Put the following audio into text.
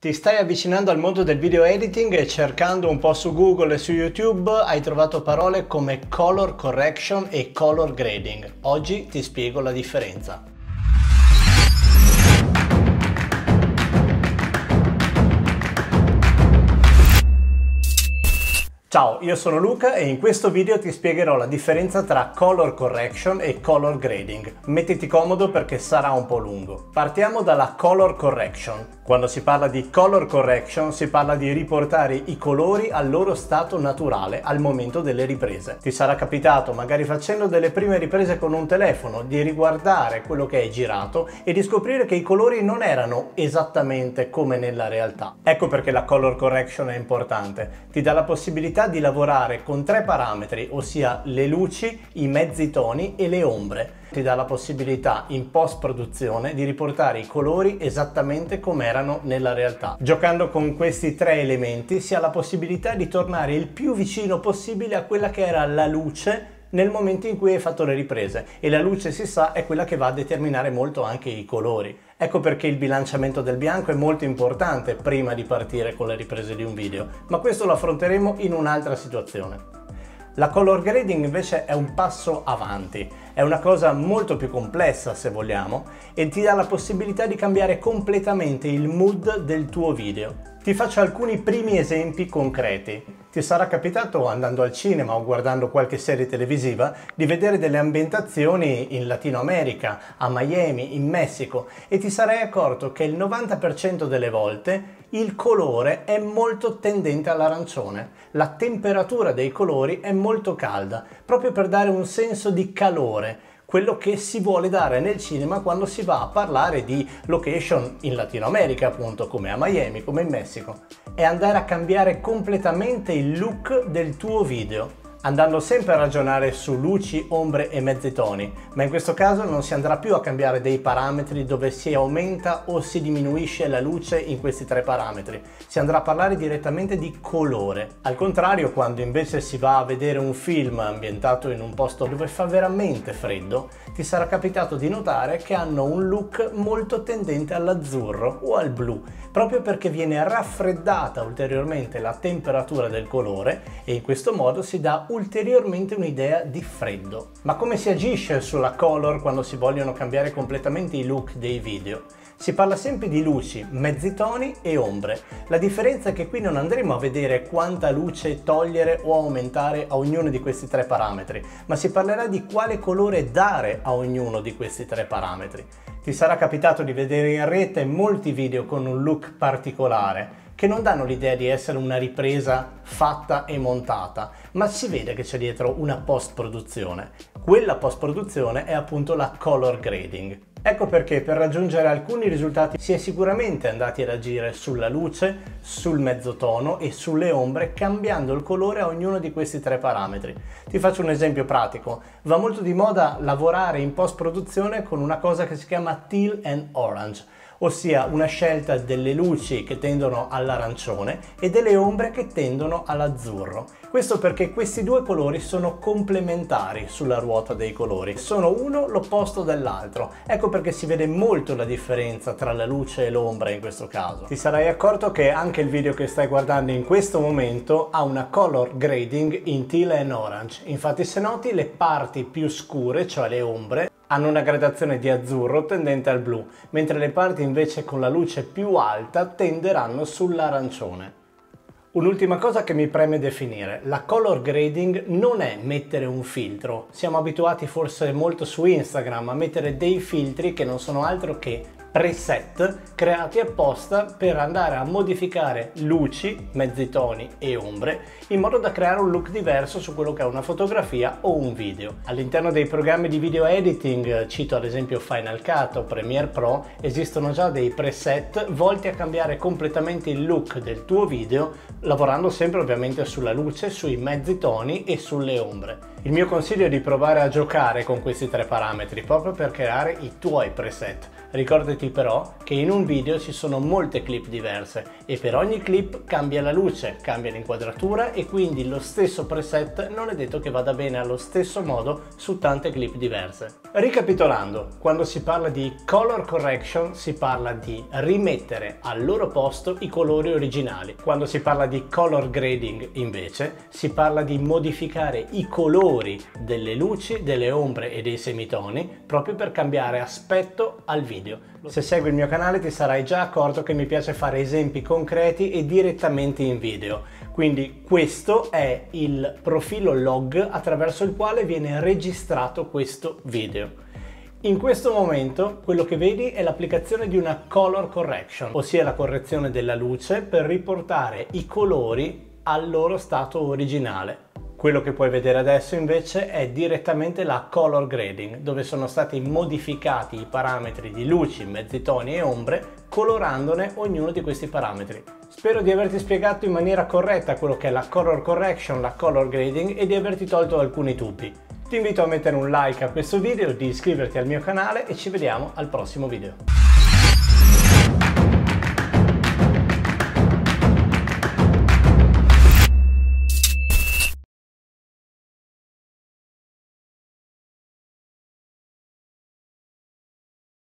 Ti stai avvicinando al mondo del video editing e cercando un po' su Google e su YouTube hai trovato parole come color correction e color grading. Oggi ti spiego la differenza. Ciao, io sono Luca e in questo video ti spiegherò la differenza tra color correction e color grading. Mettiti comodo perché sarà un po' lungo. Partiamo dalla color correction. Quando si parla di color correction si parla di riportare i colori al loro stato naturale al momento delle riprese. Ti sarà capitato, magari facendo delle prime riprese con un telefono, di riguardare quello che hai girato e di scoprire che i colori non erano esattamente come nella realtà. Ecco perché la color correction è importante. Ti dà la possibilità di lavorare con tre parametri, ossia le luci, i mezzi toni e le ombre. Ti dà la possibilità in post-produzione di riportare i colori esattamente come erano nella realtà. Giocando con questi tre elementi si ha la possibilità di tornare il più vicino possibile a quella che era la luce nel momento in cui hai fatto le riprese, e la luce, si sa, è quella che va a determinare molto anche i colori. Ecco perché il bilanciamento del bianco è molto importante prima di partire con le riprese di un video, ma questo lo affronteremo in un'altra situazione. La color grading invece è un passo avanti, è una cosa molto più complessa se vogliamo e ti dà la possibilità di cambiare completamente il mood del tuo video. Ti faccio alcuni primi esempi concreti. Ti sarà capitato, andando al cinema o guardando qualche serie televisiva, di vedere delle ambientazioni in Latino America, a Miami, in Messico, e ti sarai accorto che il 90% delle volte il colore è molto tendente all'arancione. La temperatura dei colori è molto calda, proprio per dare un senso di calore, quello che si vuole dare nel cinema quando si va a parlare di location in Latino America, appunto, come a Miami, come in Messico. È andare a cambiare completamente il look del tuo video, andando sempre a ragionare su luci, ombre e mezzi toni, ma in questo caso non si andrà più a cambiare dei parametri dove si aumenta o si diminuisce la luce in questi tre parametri, si andrà a parlare direttamente di colore. Al contrario, quando invece si va a vedere un film ambientato in un posto dove fa veramente freddo, ti sarà capitato di notare che hanno un look molto tendente all'azzurro o al blu, proprio perché viene raffreddata ulteriormente la temperatura del colore e in questo modo si dà ulteriormente un'idea di freddo. Ma come si agisce sulla color quando si vogliono cambiare completamente i look dei video? Si parla sempre di luci, mezzi toni e ombre. La differenza è che qui non andremo a vedere quanta luce togliere o aumentare a ognuno di questi tre parametri, ma si parlerà di quale colore dare a ognuno di questi tre parametri. Ti sarà capitato di vedere in rete molti video con un look particolare, che non danno l'idea di essere una ripresa fatta e montata, ma si vede che c'è dietro una post-produzione. Quella post-produzione è appunto la color grading. Ecco perché per raggiungere alcuni risultati si è sicuramente andati ad agire sulla luce, sul mezzotono e sulle ombre, cambiando il colore a ognuno di questi tre parametri. Ti faccio un esempio pratico. Va molto di moda lavorare in post-produzione con una cosa che si chiama teal and orange, ossia una scelta delle luci che tendono all'arancione e delle ombre che tendono all'azzurro. Questo perché questi due colori sono complementari sulla ruota dei colori, sono uno l'opposto dell'altro. Ecco perché si vede molto la differenza tra la luce e l'ombra in questo caso. Ti sarai accorto che anche il video che stai guardando in questo momento ha una color grading in teal and orange. Infatti, se noti, le parti più scure, cioè le ombre, hanno una gradazione di azzurro tendente al blu, mentre le parti invece con la luce più alta tenderanno sull'arancione. Un'ultima cosa che mi preme definire: la color grading non è mettere un filtro. Siamo abituati forse molto su Instagram a mettere dei filtri che non sono altro che preset creati apposta per andare a modificare luci, mezzi toni e ombre in modo da creare un look diverso su quello che è una fotografia o un video. All'interno dei programmi di video editing, cito ad esempio Final Cut o Premiere Pro, esistono già dei preset volti a cambiare completamente il look del tuo video, lavorando sempre ovviamente sulla luce, sui mezzi toni e sulle ombre. Il mio consiglio è di provare a giocare con questi tre parametri proprio per creare i tuoi preset. Ricordati però che in un video ci sono molte clip diverse e per ogni clip cambia la luce, cambia l'inquadratura e quindi lo stesso preset non è detto che vada bene allo stesso modo su tante clip diverse. Ricapitolando, quando si parla di color correction si parla di rimettere al loro posto i colori originali. Quando si parla di color grading invece si parla di modificare i colori delle luci, delle ombre e dei semitoni proprio per cambiare aspetto al video. Se segui il mio canale ti sarai già accorto che mi piace fare esempi concreti e direttamente in video. Quindi questo è il profilo log attraverso il quale viene registrato questo video. In questo momento quello che vedi è l'applicazione di una color correction, ossia la correzione della luce per riportare i colori al loro stato originale. Quello che puoi vedere adesso invece è direttamente la color grading, dove sono stati modificati i parametri di luci, mezzitoni e ombre, colorandone ognuno di questi parametri. Spero di averti spiegato in maniera corretta quello che è la color correction, la color grading e di averti tolto alcuni dubbi. Ti invito a mettere un like a questo video, di iscriverti al mio canale e ci vediamo al prossimo video.